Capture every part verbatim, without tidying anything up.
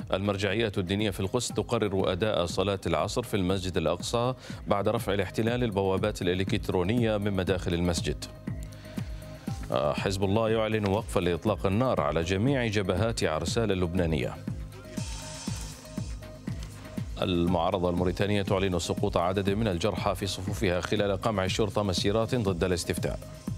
المرجعيات الدينية في القدس تقرر أداء صلاة العصر في المسجد الأقصى بعد رفع الاحتلال البوابات الإلكترونية من مداخل المسجد. حزب الله يعلن وقفا لإطلاق النار على جميع جبهات عرسال اللبنانية. المعارضة الموريتانية تعلن سقوط عدد من الجرحى في صفوفها خلال قمع الشرطة مسيرات ضد الاستفتاء.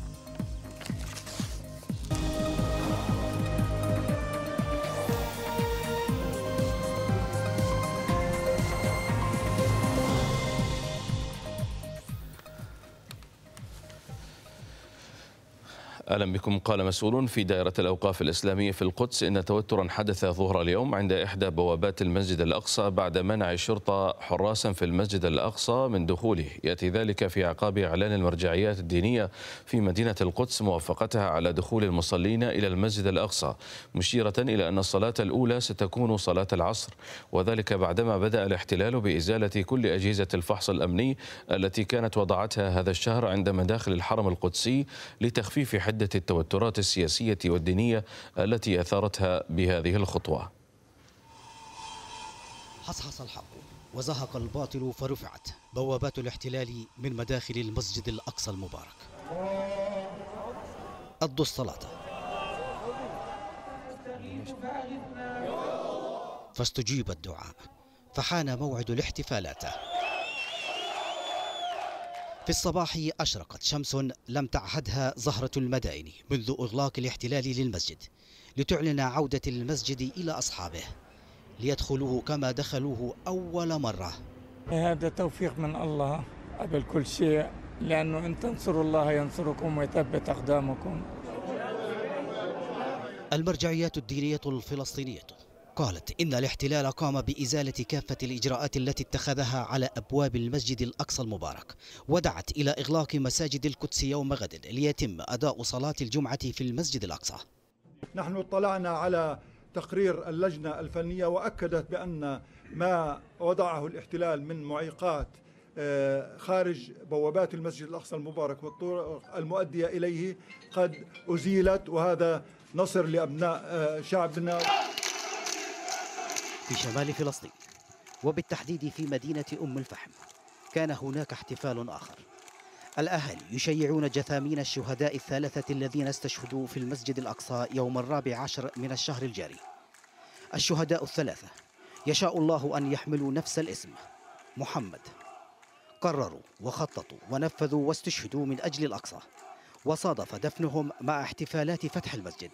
أهلا بكم. قال مسؤول في دائرة الأوقاف الإسلامية في القدس إن توترا حدث ظهر اليوم عند إحدى بوابات المسجد الأقصى بعد منع الشرطة حراسا في المسجد الأقصى من دخوله، يأتي ذلك في أعقاب إعلان المرجعيات الدينية في مدينة القدس موافقتها على دخول المصلين إلى المسجد الأقصى، مشيرة إلى أن الصلاة الأولى ستكون صلاة العصر، وذلك بعدما بدأ الاحتلال بإزالة كل أجهزة الفحص الأمني التي كانت وضعتها هذا الشهر عند مداخل الحرم القدسي لتخفيف حدة التوترات السياسية والدينية التي أثارتها بهذه الخطوة. حصحص الحق وزهق الباطل فرفعت بوابات الاحتلال من مداخل المسجد الأقصى المبارك. أدوا الصلاة فاستجيب الدعاء، فحان موعد الاحتفالات. في الصباح أشرقت شمس لم تعهدها زهرة المدائن منذ إغلاق الاحتلال للمسجد، لتعلن عودة المسجد إلى أصحابه ليدخلوه كما دخلوه أول مرة. هذا توفيق من الله قبل كل شيء، لأنه إن تنصروا الله ينصركم ويثبت أقدامكم. المرجعيات الدينية الفلسطينية قالت إن الاحتلال قام بإزالة كافة الإجراءات التي اتخذها على أبواب المسجد الأقصى المبارك، ودعت إلى إغلاق مساجد القدس يوم غد ليتم أداء صلاة الجمعة في المسجد الأقصى. نحن اطلعنا على تقرير اللجنة الفنية وأكدت بأن ما وضعه الاحتلال من معيقات خارج بوابات المسجد الأقصى المبارك والطرق المؤدية إليه قد أزيلت، وهذا نصر لأبناء شعبنا. في شمال فلسطين وبالتحديد في مدينة أم الفحم كان هناك احتفال آخر. الأهالي يشيعون جثامين الشهداء الثلاثة الذين استشهدوا في المسجد الأقصى يوم الرابع عشر من الشهر الجاري. الشهداء الثلاثة يشاء الله أن يحملوا نفس الاسم محمد، قرروا وخططوا ونفذوا واستشهدوا من أجل الأقصى، وصادف دفنهم مع احتفالات فتح المسجد.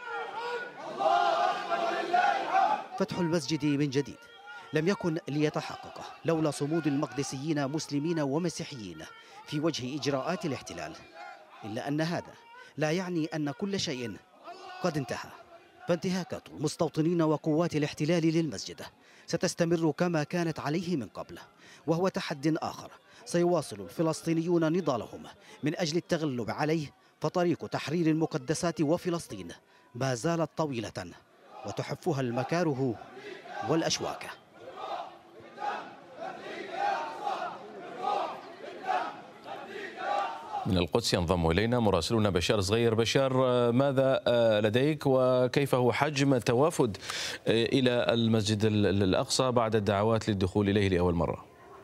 فتح المسجد من جديد لم يكن ليتحقق لولا صمود المقدسيين مسلمين ومسيحيين في وجه إجراءات الاحتلال، إلا أن هذا لا يعني أن كل شيء قد انتهى، فانتهاكات المستوطنين وقوات الاحتلال للمسجد ستستمر كما كانت عليه من قبل، وهو تحد آخر سيواصل الفلسطينيون نضالهم من أجل التغلب عليه، فطريق تحرير المقدسات وفلسطين ما زالت طويلة وتحفها المكاره والأشواك. من القدس ينضم إلينا مراسلنا بشار صغير. بشار، ماذا لديك وكيف هو حجم التوافد إلى المسجد الأقصى بعد الدعوات للدخول إليه لأول مرة؟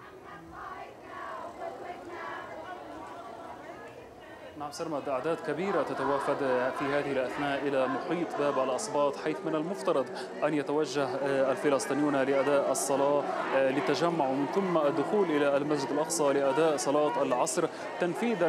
نعم سرمد، أعداد كبيرة تتوافد في هذه الأثناء إلى محيط باب الأسباط، حيث من المفترض أن يتوجه الفلسطينيون لأداء الصلاة للتجمع ومن ثم الدخول إلى المسجد الأقصى لأداء صلاة العصر، تنفيذا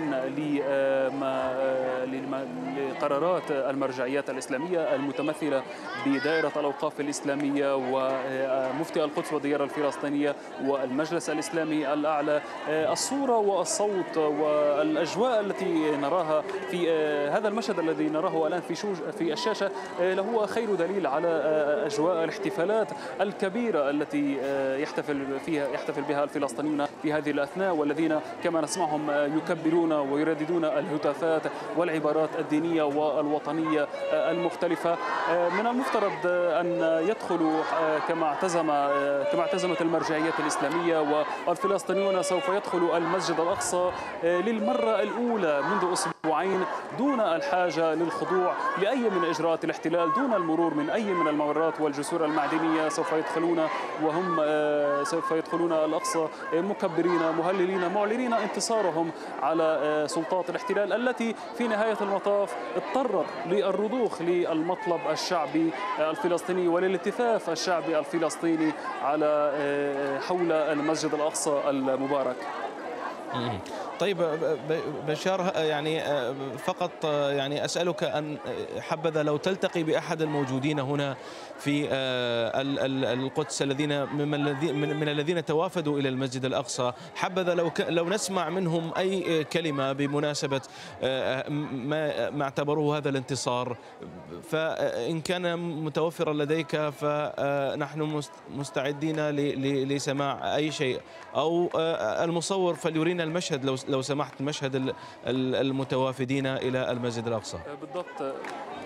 لقرارات المرجعيات الإسلامية المتمثلة بدائرة الأوقاف الإسلامية ومفتي القدس والديار الفلسطينية والمجلس الإسلامي الأعلى. الصورة والصوت والأجواء التي نراها في هذا المشهد الذي نراه الآن في في الشاشة لهو خير دليل على أجواء الاحتفالات الكبيرة التي يحتفل فيها يحتفل بها الفلسطينيون في هذه الأثناء، والذين كما نسمعهم يكبرون ويرددون الهتافات والعبارات الدينية والوطنية المختلفة. من المفترض أن يدخلوا كما اعتزم كما اعتزمت المرجعيات الإسلامية، والفلسطينيون سوف يدخلوا المسجد الأقصى للمرة الأولى منذ أسبوعين دون الحاجة للخضوع لأي من إجراءات الاحتلال، دون المرور من أي من الممرات والجسور المعدنية. سوف يدخلون وهم سوف يدخلون الأقصى مكبرين مهللين معلنين انتصارهم على سلطات الاحتلال التي في نهاية المطاف اضطرت للرضوخ للمطلب الشعبي الفلسطيني وللالتفاف الشعبي الفلسطيني على حول المسجد الأقصى المبارك. طيب بشار، يعني فقط يعني أسألك أن حبذا لو تلتقي بأحد الموجودين هنا في القدس الذين من الذين توافدوا إلى المسجد الأقصى، حبذا لو لو نسمع منهم أي كلمة بمناسبة ما ما اعتبروه هذا الانتصار، فإن كان متوفرا لديك فنحن مستعدين لسماع أي شيء، أو المصور فليرينا المشهد لو لو سمحت، مشهد المتوافدين إلى المسجد الأقصى. بالضبط،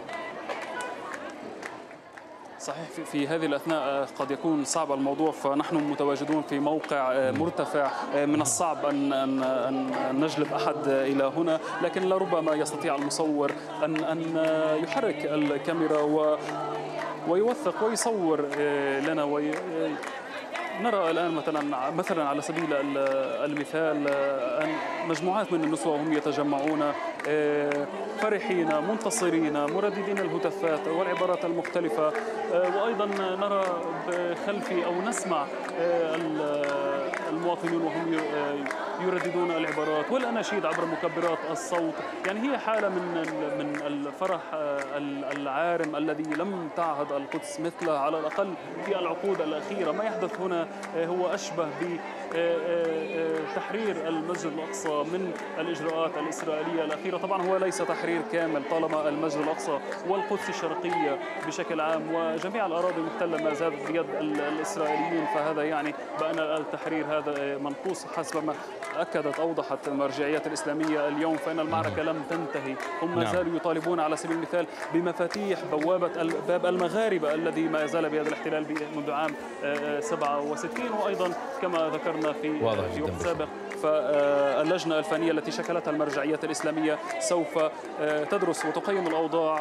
صحيح. في هذه الأثناء قد يكون صعب الموضوع، فنحن متواجدون في موقع مرتفع، من الصعب أن أن نجلب أحد إلى هنا، لكن لربما يستطيع المصور أن أن يحرك الكاميرا ويوثق ويصور لنا وي نرى الآن مثلا مثلا على سبيل المثال أن مجموعات من النسوة هم يتجمعون فرحين منتصرين مرددين الهتافات والعبارات المختلفة، وأيضا نرى خلفي أو نسمع المواطنين وهم يرددون العبارات والأناشيد عبر مكبرات الصوت. يعني هي حالة من من الفرح العارم الذي لم تعهد القدس مثله على الأقل في العقود الأخيرة. ما يحدث هنا هو أشبه بتحرير المسجد الأقصى من الإجراءات الإسرائيلية الأخيرة. طبعا هو ليس تحرير كامل طالما المسجد الأقصى والقدس الشرقية بشكل عام وجميع الأراضي المحتلة ما زالت بيد الإسرائيليين، فهذا يعني بأن التحرير هذا منقوص حسب ما أكدت أوضحت المرجعيات الإسلامية اليوم، فإن المعركة لم تنتهي. هم ما زالوا يطالبون على سبيل المثال بمفاتيح بوابة باب المغاربة الذي ما زال بيد الاحتلال منذ عام سبعة وستين، وأيضا كما ذكرنا في في وقت سابق فاللجنة الفنية التي شكلتها المرجعيات الإسلامية سوف تدرس وتقيم الأوضاع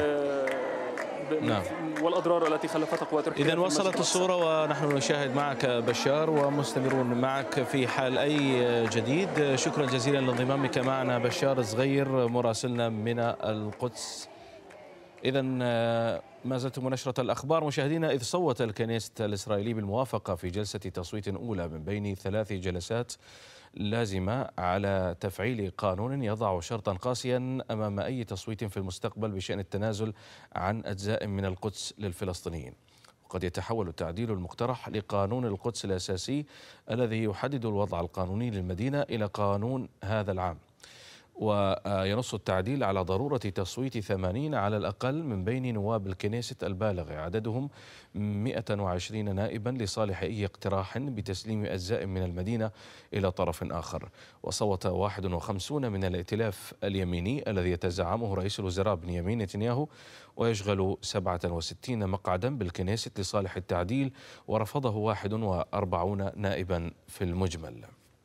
نعم. والأضرار التي خلفتها قوات الحرية. إذن وصلت الصورة ونحن نشاهد معك بشار ومستمرون معك في حال أي جديد. شكرا جزيلا لانضمامك معنا بشار صغير مراسلنا من القدس. إذن ما زلتم نشرة الأخبار مشاهدينا. إذ صوت الكنيست الإسرائيلي بالموافقة في جلسة تصويت أولى من بين ثلاث جلسات لازمة على تفعيل قانون يضع شرطا قاسيا أمام أي تصويت في المستقبل بشأن التنازل عن أجزاء من القدس للفلسطينيين. وقد يتحول التعديل المقترح لقانون القدس الأساسي الذي يحدد الوضع القانوني للمدينة إلى قانون هذا العام. وينص التعديل على ضرورة تصويت ثمانين على الأقل من بين نواب الكنيست البالغ عددهم مئة وعشرين نائبا لصالح أي اقتراح بتسليم أجزاء من المدينة إلى طرف آخر. وصوت واحد وخمسون من الائتلاف اليميني الذي يتزعمه رئيس الوزراء بنيامين نتنياهو ويشغل سبعة وستين مقعدا بالكنيست لصالح التعديل، ورفضه واحد وأربعون نائبا في المجمل.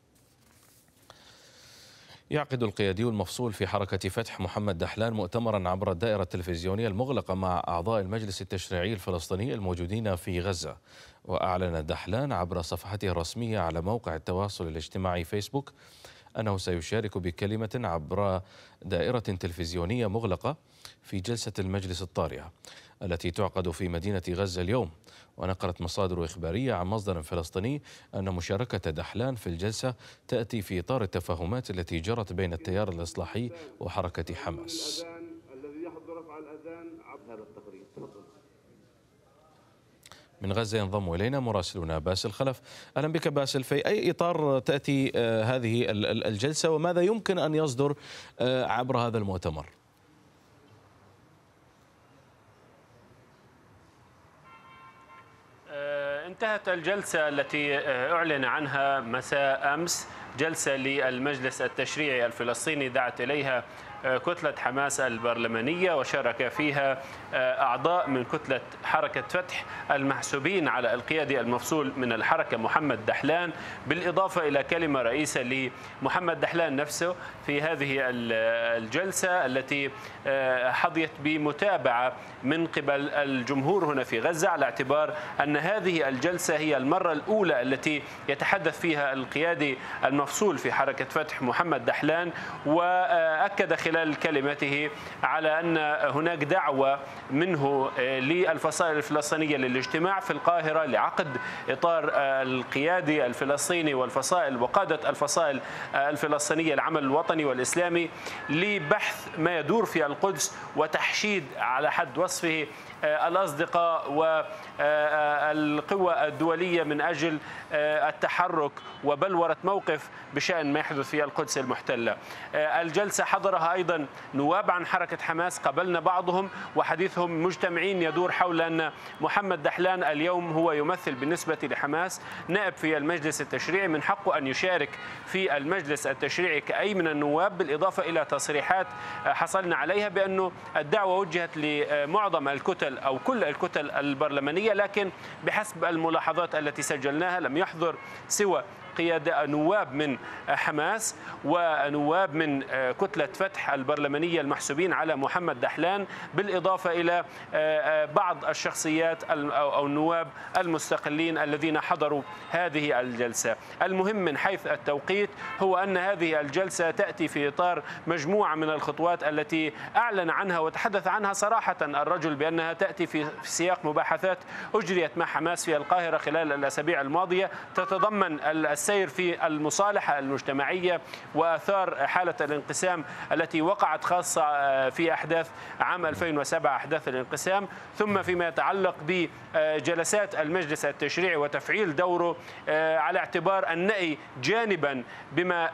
يعقد القيادي المفصول في حركة فتح محمد دحلان مؤتمرا عبر الدائرة التلفزيونية المغلقة مع أعضاء المجلس التشريعي الفلسطيني الموجودين في غزة. وأعلن دحلان عبر صفحته الرسمية على موقع التواصل الاجتماعي فيسبوك أنه سيشارك بكلمة عبر دائرة تلفزيونية مغلقة في جلسة المجلس الطارئة التي تعقد في مدينة غزة اليوم. ونقلت مصادر إخبارية عن مصدر فلسطيني أن مشاركة دحلان في الجلسة تأتي في إطار التفاهمات التي جرت بين التيار الإصلاحي وحركة حماس. من غزة ينضم إلينا مراسلنا باسل خلف. أهلا بك باسل. في أي إطار تأتي هذه الجلسة وماذا يمكن أن يصدر عبر هذا المؤتمر؟ انتهت الجلسة التي أعلن عنها مساء أمس، جلسة للمجلس التشريعي الفلسطيني دعت إليها كتلة حماس البرلمانية، وشارك فيها أعضاء من كتلة حركة فتح المحسوبين على القيادي المفصول من الحركة محمد دحلان، بالإضافة إلى كلمة رئيسة لمحمد دحلان نفسه في هذه الجلسة التي حظيت بمتابعة من قبل الجمهور هنا في غزة، على اعتبار أن هذه الجلسة هي المرة الأولى التي يتحدث فيها القيادي المفصول في حركة فتح محمد دحلان، وأكد خلال كلمته على أن هناك دعوة منه للفصائل الفلسطينية للاجتماع في القاهرة لعقد إطار القيادي الفلسطيني والفصائل وقادة الفصائل الفلسطينية العمل الوطني والإسلامي لبحث ما يدور في القدس وتحشيد على حد وصفه الأصدقاء والقوى الدولية من أجل التحرك وبلورة موقف بشأن ما يحدث في القدس المحتلة. الجلسة حضرها أيضا نواب عن حركة حماس، قبلنا بعضهم وحديثهم مجتمعين يدور حول أن محمد دحلان اليوم هو يمثل بالنسبة لحماس نائب في المجلس التشريعي، من حقه أن يشارك في المجلس التشريعي كأي من النواب، بالإضافة إلى تصريحات حصلنا عليها بأنه الدعوة وجهت لمعظم الكتل أو كل الكتل البرلمانية، لكن بحسب الملاحظات التي سجلناها لم يحضر سوى قيادة نواب من حماس ونواب من كتلة فتح البرلمانية المحسوبين على محمد دحلان، بالإضافة إلى بعض الشخصيات أو النواب المستقلين الذين حضروا هذه الجلسة. المهم من حيث التوقيت هو أن هذه الجلسة تأتي في إطار مجموعة من الخطوات التي أعلن عنها وتحدث عنها صراحة الرجل بأنها تأتي في سياق مباحثات أجريت مع حماس في القاهرة خلال الأسابيع الماضية، تتضمن السير في المصالحة المجتمعية وآثار حالة الانقسام التي وقعت، خاصة في أحداث عام ألفين وسبعة أحداث الانقسام، ثم فيما يتعلق بجلسات المجلس التشريعي وتفعيل دوره على اعتبار النأي جانبا بما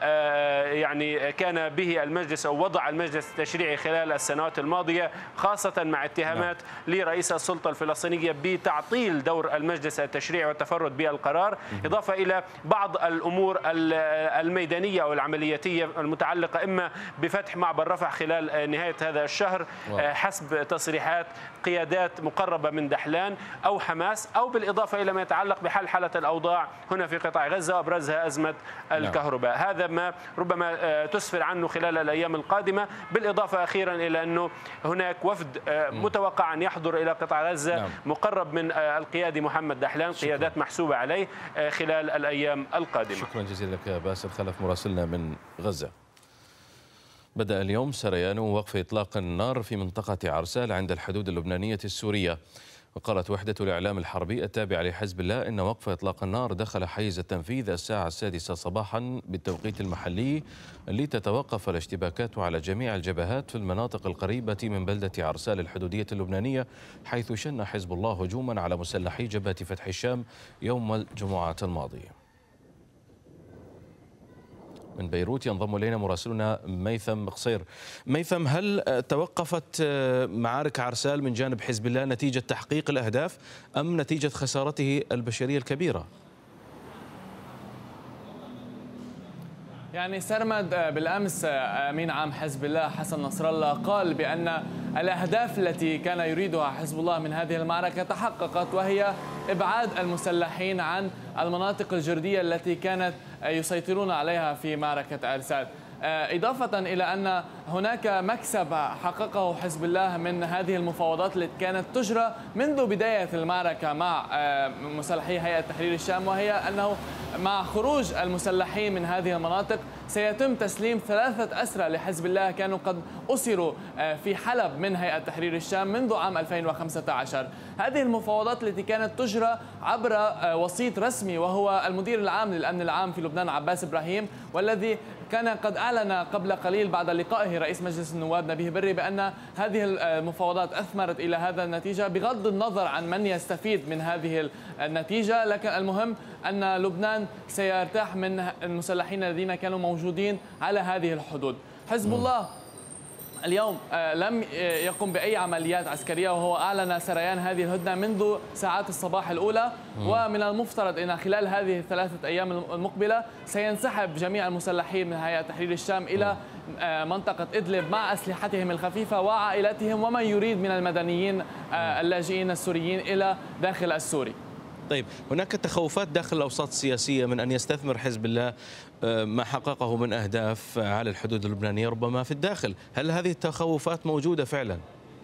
يعني كان به المجلس أو وضع المجلس التشريعي خلال السنوات الماضية، خاصة مع اتهامات لرئيس السلطة الفلسطينية بتعطيل دور المجلس التشريعي والتفرد بالقرار، إضافة إلى بعض الأمور الميدانية أو العملياتية المتعلقة إما بفتح معبر رفح خلال نهاية هذا الشهر حسب تصريحات قيادات مقربة من دحلان أو حماس، أو بالإضافة إلى ما يتعلق بحل حالة الأوضاع هنا في قطاع غزة وأبرزها أزمة الكهرباء. نعم. هذا ما ربما تسفر عنه خلال الأيام القادمة، بالإضافة أخيرا إلى أنه هناك وفد متوقع أن يحضر إلى قطاع غزة. نعم. مقرب من القيادي محمد دحلان، قيادات محسوبة عليه خلال الأيام القادمة. شكرا جزيلا لك باسل خلف مراسلنا من غزة. بدأ اليوم سريان وقف إطلاق النار في منطقة عرسال عند الحدود اللبنانية السورية، وقالت وحدة الإعلام الحربي التابعة لحزب الله إن وقف إطلاق النار دخل حيز التنفيذ الساعة السادسة صباحا بالتوقيت المحلي لتتوقف الاشتباكات على جميع الجبهات في المناطق القريبة من بلدة عرسال الحدودية اللبنانية، حيث شن حزب الله هجوما على مسلحي جبهة فتح الشام يوم الجمعة الماضية. من بيروت ينضم إلينا مراسلنا ميثم قصير. ميثم، هل توقفت معارك عرسال من جانب حزب الله نتيجة تحقيق الأهداف أم نتيجة خسارته البشرية الكبيرة؟ يعني سرمد بالأمس أمين عام حزب الله حسن نصر الله قال بأن الأهداف التي كان يريدها حزب الله من هذه المعركة تحققت، وهي إبعاد المسلحين عن المناطق الجردية التي كانت يسيطرون عليها في معركة عرسال، إضافة إلى أن هناك مكسب حققه حزب الله من هذه المفاوضات التي كانت تجرى منذ بداية المعركة مع مسلحي هيئة تحرير الشام، وهي أنه مع خروج المسلحين من هذه المناطق سيتم تسليم ثلاثة أسرى لحزب الله كانوا قد أسروا في حلب من هيئة تحرير الشام منذ عام ألفين وخمسة عشر. هذه المفاوضات التي كانت تجرى عبر وسيط رسمي وهو المدير العام للأمن العام في لبنان عباس إبراهيم، والذي كان قد أعلن قبل قليل بعد لقائه رئيس مجلس النواب نبيه بري بأن هذه المفاوضات أثمرت إلى هذا النتيجة، بغض النظر عن من يستفيد من هذه النتيجة، لكن المهم أن لبنان سيرتاح من المسلحين الذين كانوا موجودين على هذه الحدود. حزب الله اليوم لم يقم بأي عمليات عسكرية، وهو أعلن سريان هذه الهدنة منذ ساعات الصباح الأولى، ومن المفترض أن خلال هذه الثلاثة أيام المقبلة سينسحب جميع المسلحين من هيئة تحرير الشام إلى منطقة إدلب مع أسلحتهم الخفيفة وعائلاتهم ومن يريد من المدنيين اللاجئين السوريين إلى داخل السوري. طيب، هناك تخوفات داخل الأوساط السياسية من أن يستثمر حزب الله ما حققه من أهداف على الحدود اللبنانية ربما في الداخل، هل هذه التخوفات موجودة فعلا؟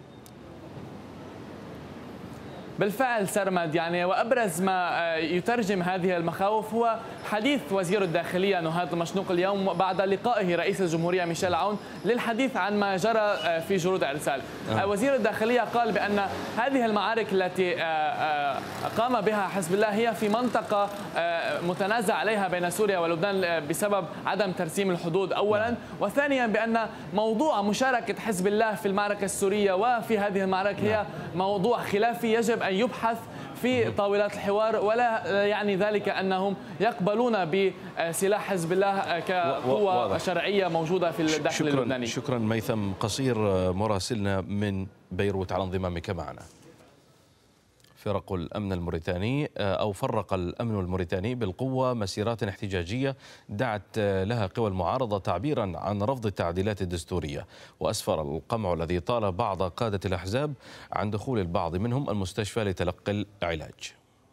بالفعل سرمد، يعني وأبرز ما يترجم هذه المخاوف هو حديث وزير الداخلية نهاد المشنوق اليوم بعد لقائه رئيس الجمهورية ميشيل عون للحديث عن ما جرى في جرود عرسال. آه. وزير الداخلية قال بأن هذه المعارك التي قام بها حزب الله هي في منطقة متنازع عليها بين سوريا ولبنان بسبب عدم ترسيم الحدود أولا، وثانيا بأن موضوع مشاركة حزب الله في المعركة السورية وفي هذه المعركة هي موضوع خلافي يجب أن يبحث في طاولات الحوار، ولا يعني ذلك أنهم يقبلون بسلاح حزب الله كقوة شرعية موجودة في الداخل شكرا اللبناني. شكرا ميثم قصير مراسلنا من بيروت على انضمامك معنا. فرق الأمن الموريتاني أو فرق الأمن الموريتاني بالقوة مسيرات احتجاجية دعت لها قوى المعارضة تعبيرا عن رفض التعديلات الدستورية، وأسفر القمع الذي طال بعض قادة الأحزاب عن دخول البعض منهم المستشفى لتلقي العلاج.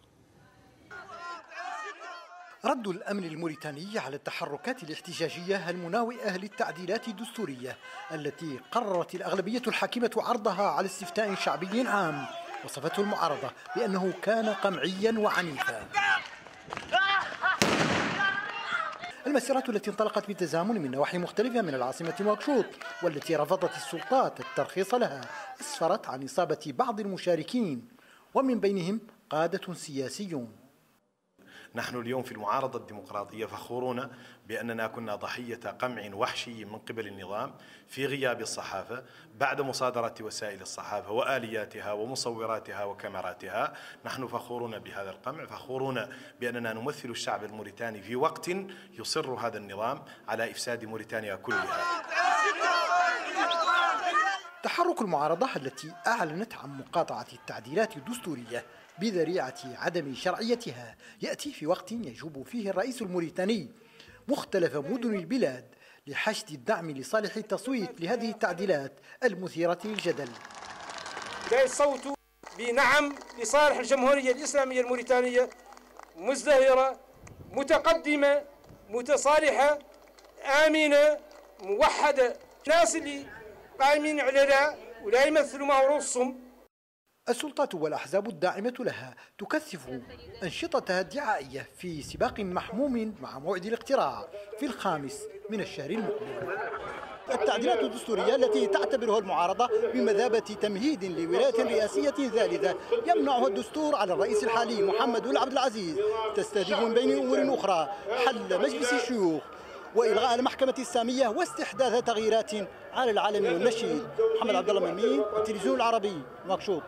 رد الأمن الموريتاني على التحركات الاحتجاجية المناوئة للتعديلات الدستورية التي قررت الأغلبية الحاكمة عرضها على استفتاء شعبي عام وصفته المعارضة بأنه كان قمعيا وعنيفا. المسيرات التي انطلقت بتزامن من نواحي مختلفة من العاصمة نواكشوط والتي رفضت السلطات الترخيص لها أسفرت عن إصابة بعض المشاركين ومن بينهم قادة سياسيون. نحن اليوم في المعارضة الديمقراطية فخورون بأننا كنا ضحية قمع وحشي من قبل النظام في غياب الصحافة بعد مصادرة وسائل الصحافة وآلياتها ومصوراتها وكاميراتها. نحن فخورون بهذا القمع، فخورون بأننا نمثل الشعب الموريتاني في وقت يصر هذا النظام على إفساد موريتانيا كلها. تحرك المعارضة التي أعلنت عن مقاطعة التعديلات الدستورية بذريعة عدم شرعيتها يأتي في وقت يجوب فيه الرئيس الموريتاني مختلف مدن البلاد لحشد الدعم لصالح التصويت لهذه التعديلات المثيرة للجدل. لا الصوت بنعم لصالح الجمهورية الإسلامية الموريتانية مزدهرة متقدمة متصالحة آمنة موحدة. الناس اللي قائمين على لا ولا يمثلوا ما ورثهم. السلطات والأحزاب الداعمة لها تكثف أنشطتها الدعائية في سباق محموم مع موعد الاقتراع في الخامس من الشهر المقبل. التعديلات الدستورية التي تعتبرها المعارضة بمثابة تمهيد لولاية رئاسية ثالثة يمنعها الدستور على الرئيس الحالي محمد ولد عبد العزيز، تستهدف من بين أمور أخرى حل مجلس الشيوخ وإلغاء المحكمة السامية واستحداث تغييرات على العلم والنشيد. محمد عبد الله ميمين، التلفزيون العربي، نواكشوط.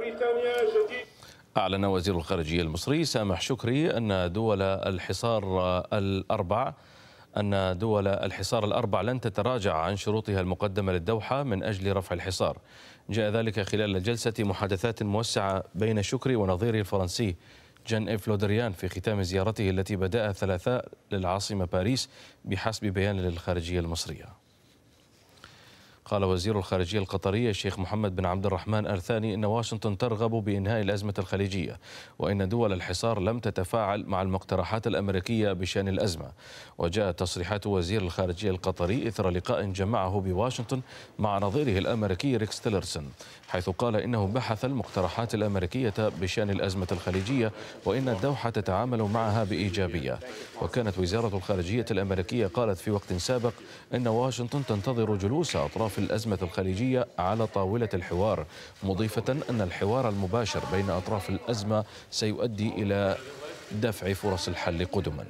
أعلن وزير الخارجية المصري سامح شكري أن دول الحصار الأربع أن دول الحصار الأربع لن تتراجع عن شروطها المقدمة للدوحة من أجل رفع الحصار. جاء ذلك خلال جلسة محادثات موسعة بين شكري ونظيره الفرنسي جان إيف لودريان في ختام زيارته التي بدأها الثلاثاء للعاصمة باريس بحسب بيان للخارجية المصرية. قال وزير الخارجية القطري الشيخ محمد بن عبد الرحمن آل ثاني إن واشنطن ترغب بإنهاء الأزمة الخليجية، وإن دول الحصار لم تتفاعل مع المقترحات الأمريكية بشأن الأزمة. وجاءت تصريحات وزير الخارجية القطري إثر لقاء جمعه بواشنطن مع نظيره الأمريكي ريكس تيلرسون، حيث قال إنه بحث المقترحات الأمريكية بشأن الأزمة الخليجية وإن الدوحة تتعامل معها بإيجابية. وكانت وزارة الخارجية الأمريكية قالت في وقت سابق إن واشنطن تنتظر جلوس أطراف الأزمة الخليجية على طاولة الحوار، مضيفة أن الحوار المباشر بين أطراف الأزمة سيؤدي إلى دفع فرص الحل قدما.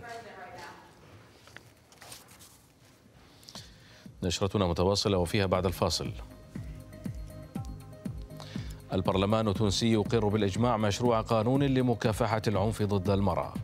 نشرتنا متواصلة وفيها بعد الفاصل. البرلمان التونسي يقر بالإجماع مشروع قانون لمكافحة العنف ضد المرأة.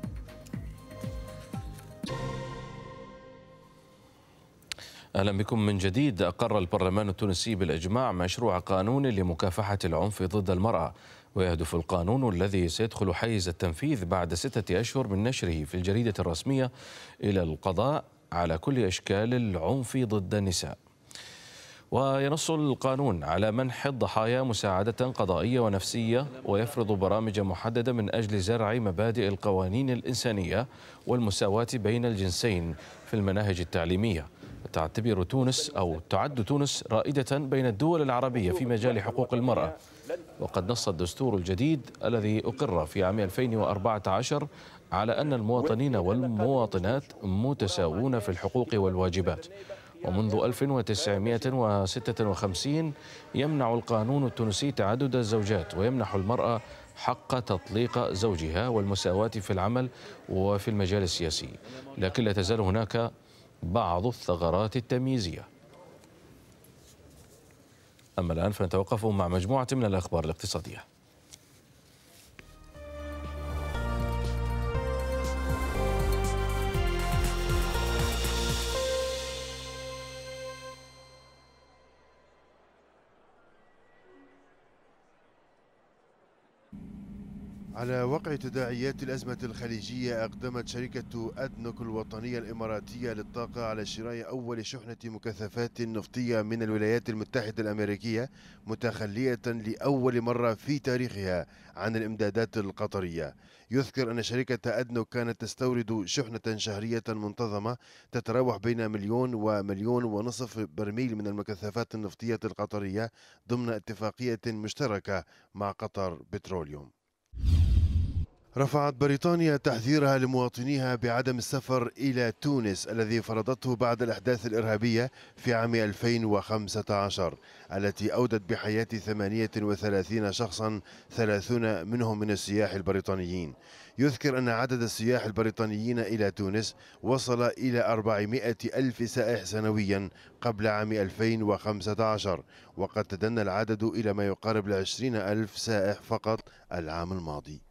أهلا بكم من جديد. أقر البرلمان التونسي بالإجماع مشروع قانون لمكافحة العنف ضد المرأة، ويهدف القانون الذي سيدخل حيز التنفيذ بعد ستة أشهر من نشره في الجريدة الرسمية إلى القضاء على كل أشكال العنف ضد النساء. وينص القانون على منح الضحايا مساعدة قضائية ونفسية، ويفرض برامج محددة من أجل زرع مبادئ القوانين الإنسانية والمساواة بين الجنسين في المناهج التعليمية. تعتبر تونس أو تعد تونس رائدة بين الدول العربية في مجال حقوق المرأة، وقد نص الدستور الجديد الذي أقر في عام ألفين وأربعة عشر على أن المواطنين والمواطنات متساوون في الحقوق والواجبات. ومنذ ألف وتسعمائة وستة وخمسين يمنع القانون التونسي تعدد الزوجات، ويمنح المرأة حق تطليق زوجها والمساواة في العمل وفي المجال السياسي، لكن لا تزال هناك بعض الثغرات التمييزية. أما الآن فنتوقف مع مجموعة من الأخبار الاقتصادية. على وقع تداعيات الأزمة الخليجية، أقدمت شركة أدنوك الوطنية الإماراتية للطاقة على شراء أول شحنة مكثفات نفطية من الولايات المتحدة الأمريكية، متخلية لأول مرة في تاريخها عن الإمدادات القطرية. يذكر أن شركة أدنوك كانت تستورد شحنة شهرية منتظمة تتراوح بين مليون ومليون ونصف برميل من المكثفات النفطية القطرية ضمن اتفاقية مشتركة مع قطر بتروليوم. رفعت بريطانيا تحذيرها لمواطنيها بعدم السفر إلى تونس الذي فرضته بعد الأحداث الإرهابية في عام ألفين وخمسة عشر التي أودت بحياة ثمانية وثلاثين شخصا، ثلاثون منهم من السياح البريطانيين. يذكر أن عدد السياح البريطانيين إلى تونس وصل إلى أربعمائة ألف سائح سنويا قبل عام ألفين وخمسة عشر، وقد تدنى العدد إلى ما يقارب العشرين ألف سائح فقط العام الماضي.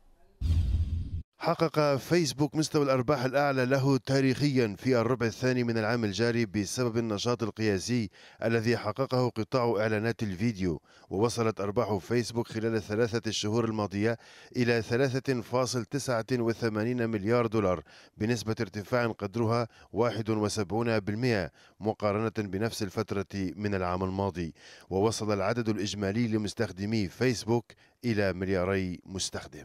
حقق فيسبوك مستوى الأرباح الأعلى له تاريخيا في الربع الثاني من العام الجاري بسبب النشاط القياسي الذي حققه قطاع إعلانات الفيديو، ووصلت أرباح فيسبوك خلال الثلاثة الشهور الماضية إلى ثلاثة فاصلة تسعة وثمانين مليار دولار بنسبة ارتفاع قدرها واحد وسبعين بالمئة مقارنة بنفس الفترة من العام الماضي. ووصل العدد الإجمالي لمستخدمي فيسبوك إلى ملياري مستخدم.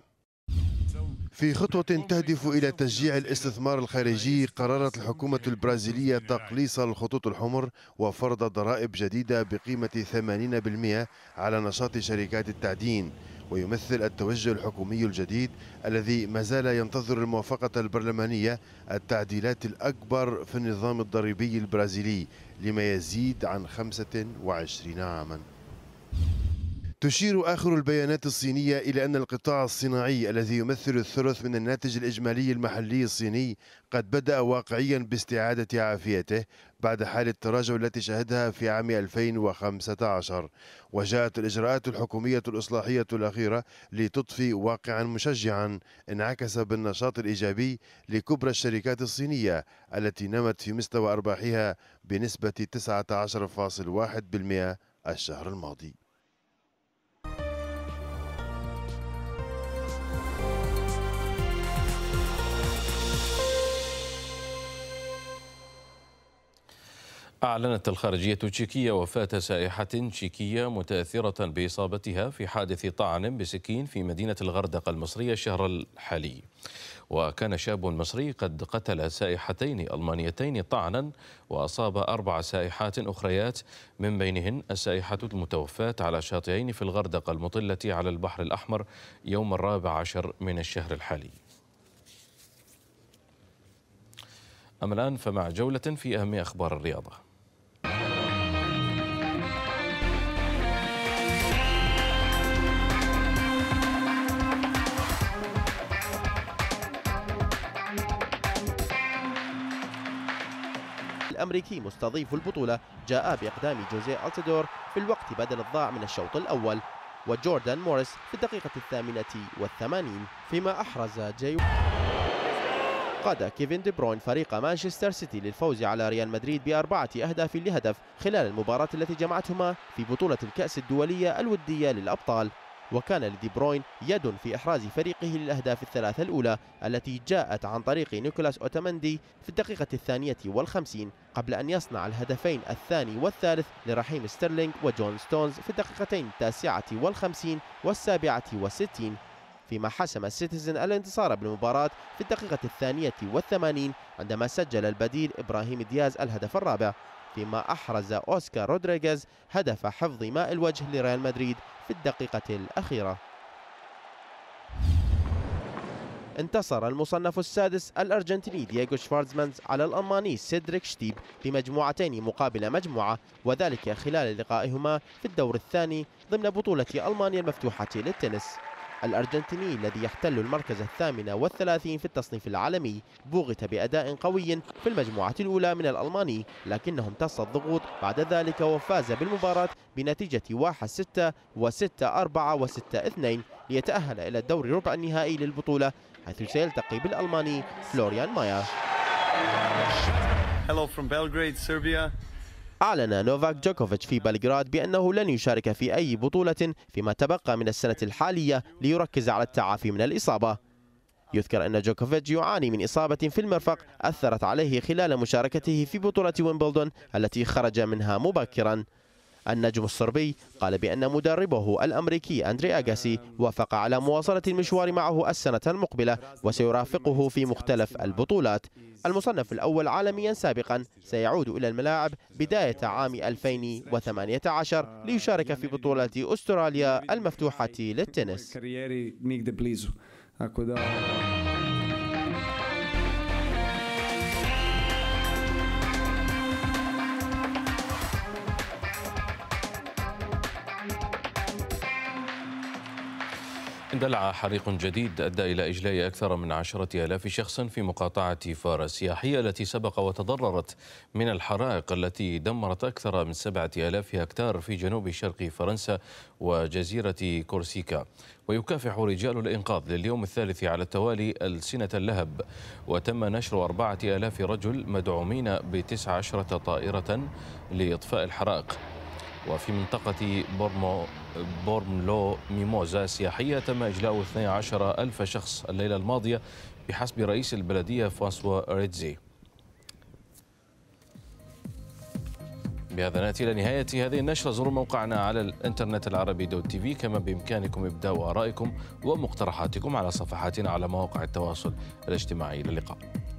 في خطوة تهدف إلى تشجيع الاستثمار الخارجي، قررت الحكومة البرازيلية تقليص الخطوط الحمر وفرض ضرائب جديدة بقيمة ثمانين بالمئة على نشاط شركات التعدين. ويمثل التوجه الحكومي الجديد الذي ما زال ينتظر الموافقة البرلمانية التعديلات الأكبر في النظام الضريبي البرازيلي لما يزيد عن خمسة وعشرين عاما. تشير آخر البيانات الصينية إلى أن القطاع الصناعي الذي يمثل الثلث من الناتج الإجمالي المحلي الصيني قد بدأ واقعيا باستعادة عافيته بعد حالة التراجع التي شهدها في عام ألفين وخمسة عشر. وجاءت الإجراءات الحكومية الإصلاحية الأخيرة لتضفي واقعا مشجعا انعكس بالنشاط الإيجابي لكبرى الشركات الصينية التي نمت في مستوى أرباحها بنسبة تسعة عشر فاصلة واحد بالمئة الشهر الماضي. أعلنت الخارجية التشيكية وفاة سائحة تشيكية متأثرة بإصابتها في حادث طعن بسكين في مدينة الغردقة المصرية الشهر الحالي. وكان شاب مصري قد قتل سائحتين ألمانيتين طعنا، وأصاب أربع سائحات أخريات من بينهن السائحة المتوفاة على شاطئين في الغردقة المطلة على البحر الأحمر يوم الرابع عشر من الشهر الحالي. أما الآن فمع جولة في أهم أخبار الرياضة. الأمريكي مستضيف البطولة جاء بإقدام جوزيه ألتيدور في الوقت بدل الضاع من الشوط الأول، وجوردان موريس في الدقيقة الثامنة والثمانين، فيما أحرز جاي قاد كيفن دي بروين فريق مانشستر سيتي للفوز على ريال مدريد بأربعة أهداف لهدف خلال المباراة التي جمعتهما في بطولة الكأس الدولية الودية للأبطال. وكان لدي بروين يد في إحراز فريقه للأهداف الثلاثة الأولى التي جاءت عن طريق نيكولاس أوتامندي في الدقيقة الثانية والخمسين، قبل أن يصنع الهدفين الثاني والثالث لرحيم ستيرلينغ وجون ستونز في الدقيقتين التاسعة والخمسين والسابعة والستين، فيما حسم السيتيزن الانتصار بالمباراة في الدقيقة الثانية والثمانين عندما سجل البديل إبراهيم دياز الهدف الرابع، فيما أحرز أوسكار رودريغيز هدف حفظ ماء الوجه لريال مدريد في الدقيقة الأخيرة. انتصر المصنف السادس الأرجنتيني دييغو شفارتزمانز على الألماني سيدريك شتيب بمجموعتين مقابل مجموعة، وذلك خلال لقائهما في الدور الثاني ضمن بطولة ألمانيا المفتوحة للتنس. الأرجنتيني الذي يحتل المركز الثامن والثلاثين في التصنيف العالمي بوغت بأداء قوي في المجموعة الأولى من الألماني، لكنه امتص الضغوط بعد ذلك وفاز بالمباراة بنتيجة واحد ستة وستة أربعة وستة اثنين ليتأهل إلى الدور ربع النهائي للبطولة، حيث سيلتقي بالألماني فلوريان ماير. Hello from Belgrade, Serbia. أعلن نوفاك جوكوفيتش في بلغراد بأنه لن يشارك في أي بطولة فيما تبقى من السنة الحالية ليركز على التعافي من الإصابة. يذكر أن جوكوفيتش يعاني من إصابة في المرفق أثرت عليه خلال مشاركته في بطولة ويمبلدون التي خرج منها مبكرا. النجم الصربي قال بأن مدربه الأمريكي أندري أغاسي وافق على مواصلة المشوار معه السنة المقبلة وسيرافقه في مختلف البطولات. المصنف الأول عالميا سابقا سيعود إلى الملاعب بداية عام ألفين وثمانية عشر ليشارك في بطولة أستراليا المفتوحة للتنس. اندلع حريق جديد أدى إلى إجلاء أكثر من عشرة آلاف شخص في مقاطعة فار السياحية التي سبق وتضررت من الحرائق التي دمرت أكثر من سبعة آلاف هكتار في جنوب شرق فرنسا وجزيرة كورسيكا. ويكافح رجال الإنقاذ لليوم الثالث على التوالي ألسنة اللهب، وتم نشر أربعة آلاف رجل مدعومين بتسع عشرة طائرة لإطفاء الحرائق. وفي منطقة بورمو بورملو ميموزا السياحية تم إجلاء اثني عشر ألف شخص الليلة الماضية بحسب رئيس البلدية فرانسوا ريتزي. بهذا نأتي إلى نهاية هذه النشرة. زوروا موقعنا على الإنترنت العربي دوت تي في، كما بإمكانكم إبداء آرائكم ومقترحاتكم على صفحاتنا على مواقع التواصل الاجتماعي. إلى اللقاء.